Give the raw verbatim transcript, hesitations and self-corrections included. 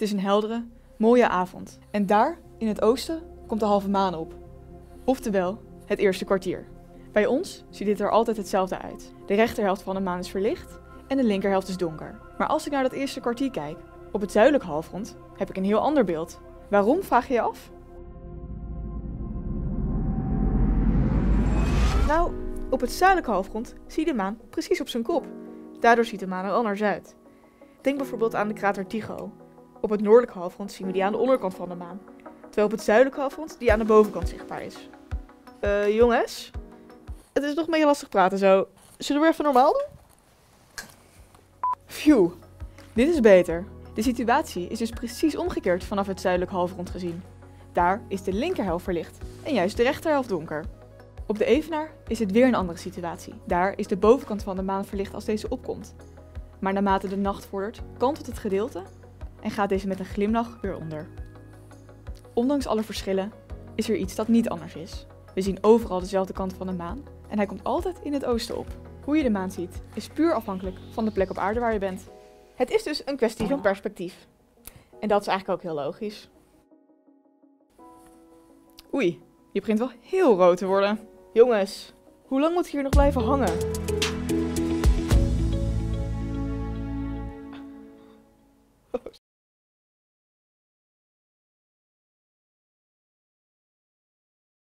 Het is een heldere, mooie avond. En daar, in het oosten, komt de halve maan op. Oftewel, het eerste kwartier. Bij ons ziet dit er altijd hetzelfde uit. De rechterhelft van de maan is verlicht en de linkerhelft is donker. Maar als ik naar dat eerste kwartier kijk, op het zuidelijke halfrond, heb ik een heel ander beeld. Waarom, vraag je je af? Nou, op het zuidelijke halfrond zie je de maan precies op zijn kop. Daardoor ziet de maan er anders uit. Denk bijvoorbeeld aan de krater Tycho. Op het noordelijke halfrond zien we die aan de onderkant van de maan. Terwijl op het zuidelijke halfrond die aan de bovenkant zichtbaar is. Eh, uh, jongens? Het is nog een beetje lastig praten zo. Zullen we even normaal doen? Phew, dit is beter. De situatie is dus precies omgekeerd vanaf het zuidelijke halfrond gezien. Daar is de linkerhelft verlicht en juist de rechterhelft donker. Op de evenaar is het weer een andere situatie. Daar is de bovenkant van de maan verlicht als deze opkomt. Maar naarmate de nacht vordert, kantelt het gedeelte en gaat deze met een glimlach weer onder. Ondanks alle verschillen is er iets dat niet anders is. We zien overal dezelfde kant van de maan en hij komt altijd in het oosten op. Hoe je de maan ziet is puur afhankelijk van de plek op aarde waar je bent. Het is dus een kwestie van perspectief. En dat is eigenlijk ook heel logisch. Oei, je begint wel heel rood te worden. Jongens, hoe lang moet ik hier nog blijven hangen?